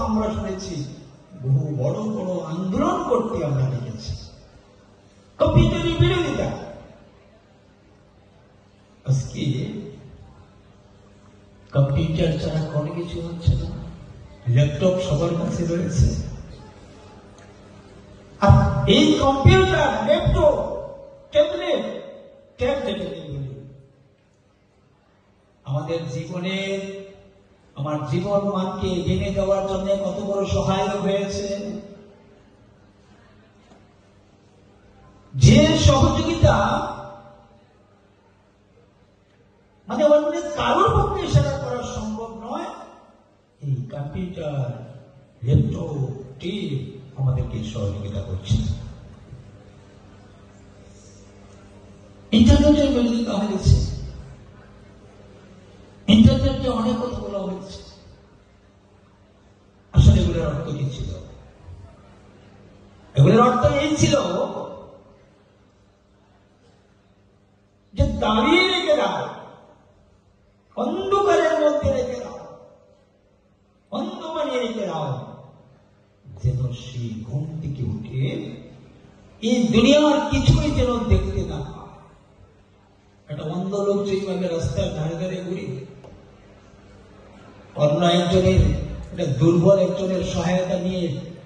আমরা শুনেছি, বহু বড় বড় আন্দোলন করতে আমরা দেখেছি কম্পিউটারের বিরোধিতা। আজকে কম্পিউটার ছাড়া কোনো কিছু হচ্ছে না, ল্যাপটপ সবার কাছে রয়েছে। আর এই কম্পিউটার, ল্যাপটপ, ট্যাবলেট আমাদের জীবনের, আমার জীবন মানকে এগিয়ে দেওয়ার জন্য কত বড় সহায়ক হয়েছে। যে সহযোগিতা মানে অন্য কারোর পক্ষে সেটা করা সম্ভব নয়, এই কম্পিউটার, ল্যাপটপ, টিভি আমাদেরকে সহযোগিতা করছে। ইন্টারনেটের বিরোধিতা হয়েছে, ইন্টারনেটে অনেক কথা বলা হয়েছে। আসলে এগুলোর অর্থ কি ছিল? এগুলোর অর্থ এই ছিল যে দাঁড়িয়ে রেখে দাও, অন্ধকারের মধ্যে রেখে দাও, অন্ধ বানিয়ে রেখে দাও, যেন সেই ঘুম থেকে উঠে এই দুনিয়ার কিছুই যেন দেখতে না পায়। একটা অন্ধ লোক যেভাবে রাস্তার ধারে ধারে ঘুরে অন্য একজনের, একটা দুর্বল একজনের সহায়তা নিয়ে,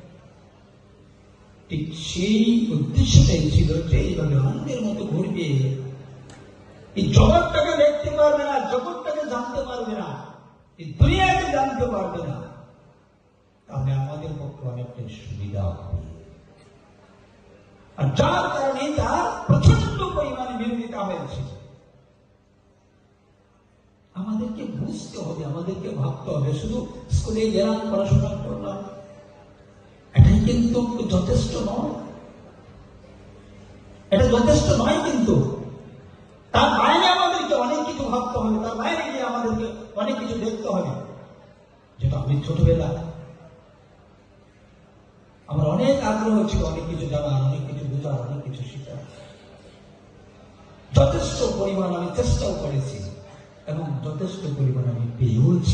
ঠিক সেই উদ্দেশ্যটাই ছিল যে এইভাবে অন্ধের মতো ঘুরবে, এই জগৎটাকে দেখতে পারবে না, জগৎটাকে জানতে পারবে না, এই দুনিয়াকে জানতে পারবে না। তাহলে আমাদের পক্ষে অনেকটা সুবিধা হবে। আর যার কারণে তার প্রচন্ড পরিমাণে বিরোধিতা হয়েছে। আমাদেরকে বুঝতে হবে, আমাদেরকে ভাবতে হবে, শুধু স্কুলে গেলাম, পড়াশোনা করলাম, এটাই কিন্তু যথেষ্ট নয়। এটা যথেষ্ট নয়, কিন্তু তার বাইরে আমাদেরকে অনেক কিছু ভাবতে হবে, তার বাইরে গিয়ে আমাদেরকে অনেক কিছু দেখতে হবে। যেটা আমি ছোটবেলা আমার অনেক আগ্রহ ছিল, অনেক কিছু জানার, অনেক কিছু বোঝার, অনেক কিছু শেখার। যথেষ্ট পরিমাণ আমি চেষ্টাও করেছি এবং যথেষ্ট পরিমাণ আমি পেয়েওছি।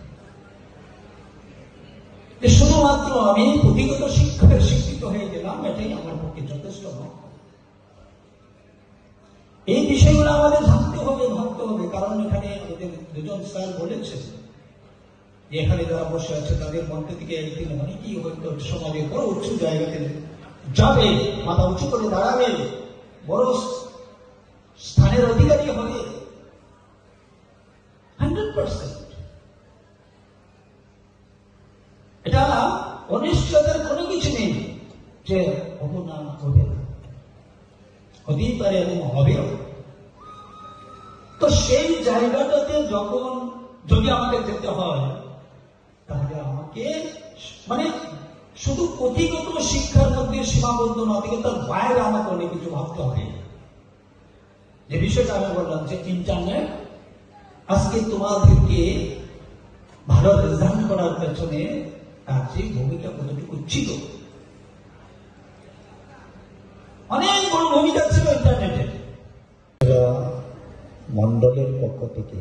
শুধুমাত্র আমি পুঁথিগত শিক্ষায় শিক্ষিত হয়ে গেলাম, এটাই আমার পক্ষে যথেষ্ট নয়। এই বিষয়গুলো আমাদের জানতে হবে, ভাবতে হবে। কারণ এখানে আমাদের দুজন স্যার বলেছেন যে এখানে যারা বসে আছে তাদের মধ্যে থেকে একদিন অনেকেই হয়তো সমাজের বড় উঁচু জায়গাতে যাবে, মাথা উঁচু করে দাঁড়াবে, বড় স্থানের অধিকারী হবে। 100% এটা অনিশ্চয়তার কোনো কিছু নেই যে হবো না, হবে না, হতেই পারে এবং হবেও। তো সেই জায়গাটাতে যখন যদি আমাকে যেতে হয়, তাহলে আমাকে মানে শুধু পুঁথিগত শিক্ষার মধ্যে সীমাবদ্ধ না থেকে তার বাইরে আমাকে অনেক কিছু ভাবতে হবে। যে বিষয়টা আমি বললাম যে ইন্টারনেট আজকে তোমাদেরকে ভালো রেজাল্ট করার পেছনে তার যে ভূমিকা কতটুকু ছিল, অনেক বড় ভূমিকা ছিল ইন্টারনেটের। মন্ডলের পক্ষ থেকে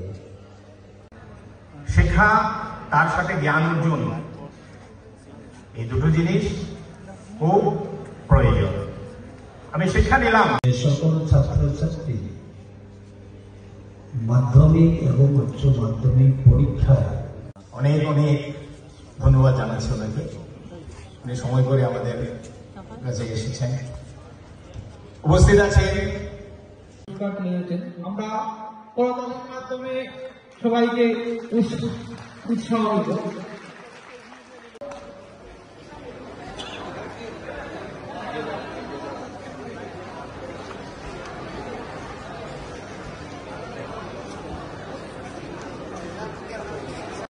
শেখা, তার সাথে জ্ঞান অর্জন, এই দুটো জিনিস খুব প্রয়োজন। আমি শিক্ষা নিলাম। সকল ছাত্রছাত্রী মাধ্যমিক এবং উচ্চ মাধ্যমিক পরীক্ষায় অনেক অনেক ধন্যবাদ জানাচ্ছি ওনাকে, উনি সময় করে আমাদের কাছে এসেছেন, উপস্থিত আছেন। আমরা পড়াশোনার মাধ্যমে সবাইকে উৎসাহ